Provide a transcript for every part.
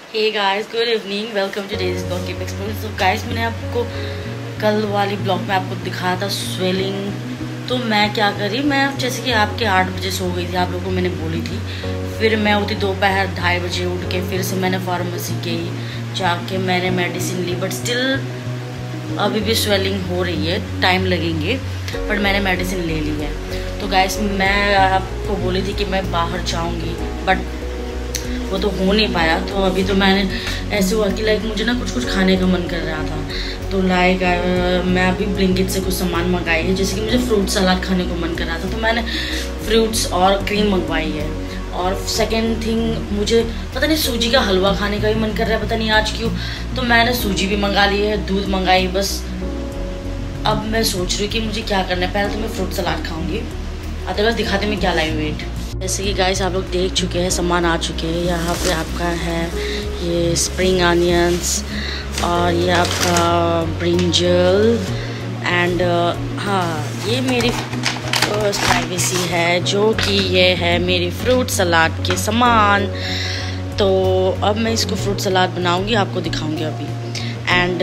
Hey guys, good evening, welcome to days blog keep exploring. तो guys, मैंने आपको कल वाली ब्लॉग में आपको दिखाया था स्वेलिंग। तो मैं क्या करी, मैं जैसे कि आपके 8 बजे सो गई थी, आप लोगों को मैंने बोली थी। फिर मैं उठी दोपहर 2:30 बजे उठ के, फिर से मैंने फार्मेसी गई, जाके मैंने मेडिसिन ली, बट स्टिल अभी भी स्वेलिंग हो रही है, टाइम लगेंगे, बट मैंने मेडिसिन ले ली है। तो गाइस, मैं आपको बोली थी कि मैं बाहर जाऊँगी, बट वो तो हो नहीं पाया। तो अभी तो मैंने ऐसे हुआ कि लाइक मुझे ना कुछ खाने का मन कर रहा था, तो लाइक मैं अभी ब्लिंकिट से कुछ सामान मंगाई है, जैसे कि मुझे फ्रूट सलाद खाने को मन कर रहा था, तो मैंने फ्रूट्स और क्रीम मंगवाई है। और सेकेंड थिंग, मुझे पता नहीं सूजी का हलवा खाने का भी मन कर रहा है, पता नहीं आज क्यों, तो मैंने सूजी भी मंगा ली है, दूध मंगाई। बस अब मैं सोच रही हूँ कि मुझे क्या करना है। पहले तो मैं फ्रूट सलाद खाऊंगी, अदरवाइज दिखाते मैं क्या लाई वेट। जैसे कि गाइस आप लोग देख चुके हैं, सामान आ चुके हैं। यहाँ पे आपका है ये स्प्रिंग अनियंस, और ये आपका ब्रिंजल, एंड हाँ, ये मेरी प्राइवेसी है, जो कि ये है मेरी फ्रूट सलाद के सामान। तो अब मैं इसको फ्रूट सलाद बनाऊंगी, आपको दिखाऊंगी अभी। एंड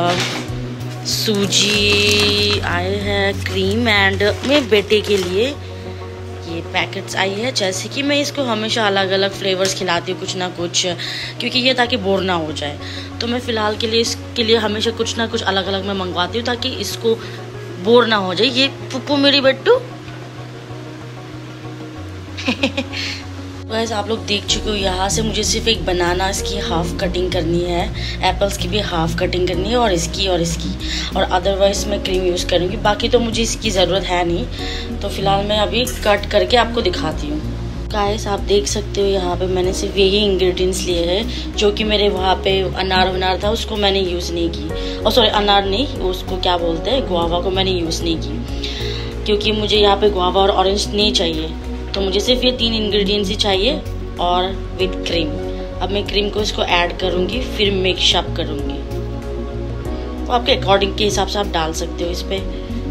सूजी आए है, क्रीम, एंड मेरे बेटे के लिए ये पैकेट्स आई है। जैसे कि मैं इसको हमेशा अलग अलग फ्लेवर्स खिलाती हूँ, कुछ ना कुछ, क्योंकि ये ताकि बोर ना हो जाए। तो मैं फ़िलहाल के लिए इसके लिए हमेशा कुछ ना कुछ अलग अलग मैं मंगवाती हूँ, ताकि इसको बोर ना हो जाए। ये पुप्पू मेरी बट्टू वैसे आप लोग देख चुके हो, यहाँ से मुझे सिर्फ एक बनाना इसकी हाफ कटिंग करनी है, एप्पल्स की भी हाफ कटिंग करनी है, और इसकी और अदरवाइज मैं क्रीम यूज़ करूँगी। बाकी तो मुझे इसकी ज़रूरत है नहीं, तो फिलहाल मैं अभी कट करके आपको दिखाती हूँ। गाइस आप देख सकते हो, यहाँ पे मैंने सिर्फ यही इंग्रेडिएंट्स लिए हैं, जो कि मेरे वहाँ पे अनार था, उसको मैंने यूज़ नहीं की। और सॉरी, अनार नहीं, उसको क्या बोलते हैं, गुआवा को मैंने यूज़ नहीं की, क्योंकि मुझे यहाँ पे गुआवा और ऑरेंज नहीं चाहिए। तो मुझे सिर्फ ये 3 इंग्रेडिएंट्स ही चाहिए, और विद क्रीम। अब मैं क्रीम को इसको ऐड करूँगी, फिर मिक्सअप करूँगी। तो आपके अकॉर्डिंग के हिसाब से आप डाल सकते हो इस पर।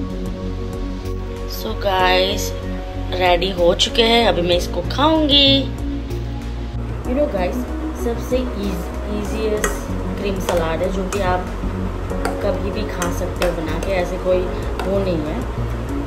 सो गाइस, रेडी हो चुके हैं, अभी मैं इसको खाऊंगी। यू नो गाइस, सबसे इजीएस्ट क्रीम सलाद है, जो कि आप कभी भी खा सकते हो बना के, ऐसे कोई वो नहीं है।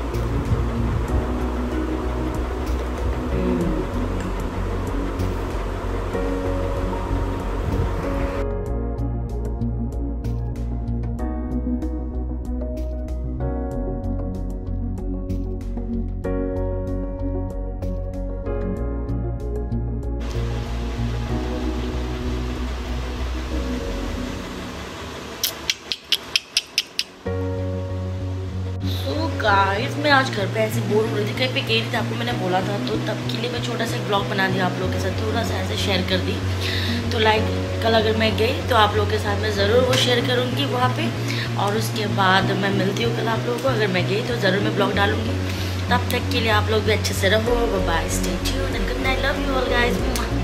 गाइस, मैं आज घर पे ऐसे बोर हो रही थी, कहीं पे गई थी, आपको मैंने बोला था, तो तब के लिए मैं छोटा सा एक ब्लॉग बना दिया आप लोगों के साथ, थोड़ा सा ऐसे शेयर कर दी। तो लाइक कल अगर मैं गई तो आप लोगों के साथ मैं ज़रूर वो शेयर करूँगी वहाँ पे, और उसके बाद मैं मिलती हूँ कल आप लोगों को। अगर मैं गई तो ज़रूर मैं ब्लॉग डालूँगी। तब तक के लिए आप लोग भी अच्छे से रहो, bye, stay tuned and good night, love you all guys.